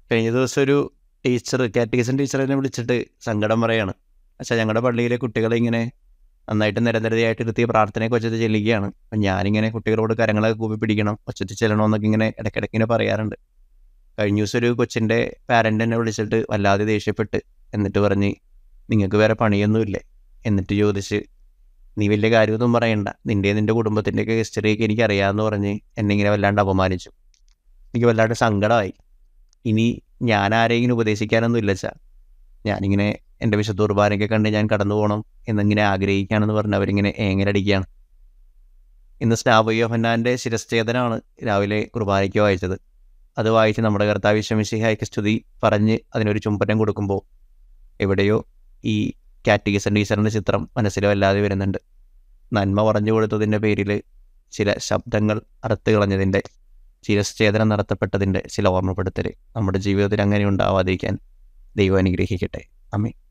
കഴിഞ്ഞ ദിവസം ഒരു ടീച്ചർ, കാറ്റഗിസം ടീച്ചർ എന്നെ വിളിച്ചിട്ട് സങ്കടം പറയാണ്. പക്ഷേ ഞങ്ങളുടെ പള്ളിയിലെ കുട്ടികളെ ഇങ്ങനെ നന്നായിട്ട് നിരനിരയായിട്ട് ഇരുത്തി പ്രാർത്ഥനയൊക്കെ ഒച്ചത്തിൽ ചെല്ലുകയാണ്. അപ്പം ഞാനിങ്ങനെ കുട്ടികളോട് കരങ്ങളൊക്കെ കൂപ്പി പിടിക്കണം, ഒച്ചത്തിൽ ചെല്ലണമെന്നൊക്കെ ഇങ്ങനെ ഇടയ്ക്കിടയ്ക്ക് ഇങ്ങനെ പറയാറുണ്ട്. കഴിഞ്ഞ ദിവസം ഒരു കൊച്ചിൻ്റെ പാരൻ്റ് എന്നെ വിളിച്ചിട്ട് വല്ലാതെ ദേഷ്യപ്പെട്ട്, എന്നിട്ട് പറഞ്ഞ് നിങ്ങൾക്ക് വേറെ പണിയൊന്നുമില്ലേ, എന്നിട്ട് ചോദിച്ച് നീ വലിയ കാര്യമൊന്നും പറയണ്ട, നിൻ്റെ കുടുംബത്തിൻ്റെയൊക്കെ ഹിസ്റ്ററിയൊക്കെ എനിക്ക് അറിയാമെന്ന് പറഞ്ഞ് എന്നെ ഇങ്ങനെ വല്ലാണ്ട് അപമാനിച്ചു. എനിക്ക് വല്ലാണ്ട് സങ്കടമായി. ഇനി ഞാൻ ആരെങ്കിലും ഉപദേശിക്കാനൊന്നും ഇല്ല ചാ, ഞാനിങ്ങനെ എൻ്റെ വിശുദ്ധ കുർബാനയൊക്കെ കണ്ട് ഞാൻ കടന്നു പോകണം എന്നിങ്ങനെ ആഗ്രഹിക്കുകയാണെന്ന് പറഞ്ഞ് അവരിങ്ങനെ ഏങ്ങലടിക്കുകയാണ്. ഇന്ന് സ്നാപക യോഹന്നാൻ്റെ ശിരച്ഛേദനമാണ് രാവിലെ കുർബാനയ്ക്ക് വായിച്ചത്. അത് വായിച്ച് നമ്മുടെ കർത്താവ് ഈശോ മിശിഹായ്ക്ക് സ്തുതി പറഞ്ഞ് അതിനൊരു ചുംബനം കൊടുക്കുമ്പോൾ എവിടെയോ ഈ കാറ്റഗിസം ടീച്ചറിൻ്റെ ചിത്രം മനസ്സിൽ വല്ലാതെ വരുന്നുണ്ട്. നന്മ പറഞ്ഞു കൊടുത്തതിൻ്റെ പേരിൽ ചില ശബ്ദങ്ങൾ അറുത്ത് കളഞ്ഞതിൻ്റെ, ശിരച്ഛേദനം നടത്തപ്പെട്ടതിൻ്റെ ചില ഓർമ്മപ്പെടുത്തൽ നമ്മുടെ ജീവിതത്തിൽ അങ്ങനെ ഉണ്ടാവാതിരിക്കാൻ ദൈവം അനുഗ്രഹിക്കട്ടെ. ആമേൻ.